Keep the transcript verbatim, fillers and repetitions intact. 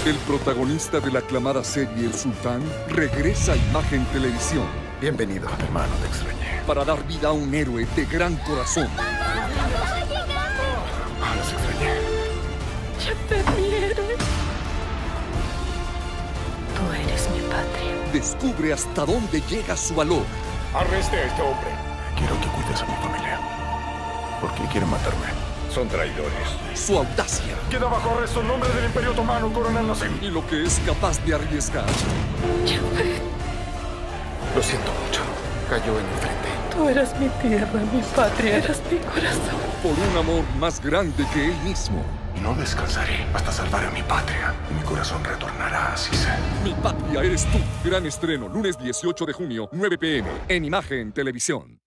El protagonista de la aclamada serie El Sultán regresa a Imagen Televisión. Bienvenido, hermano, te extrañé. Para dar vida a un héroe de gran corazón. Ah, los extrañé. Yo te héroe. Tú eres mi patria. Descubre hasta dónde llega su valor. Arreste a este hombre. Quiero que cuides a mi familia. Porque quieren matarme. Son traidores. Su audacia. Queda bajo arresto en nombre del Imperio Otomano, Coronel Nassim. Y lo que es capaz de arriesgar. Jafet, Lo siento mucho. Cayó en el frente. tú eras mi tierra, mi patria, eras mi corazón. Por un amor más grande que él mismo. No descansaré hasta salvar a mi patria. Y mi corazón retornará a Cise. Mi patria eres tú. Gran estreno, lunes dieciocho de junio, nueve p m en Imagen Televisión.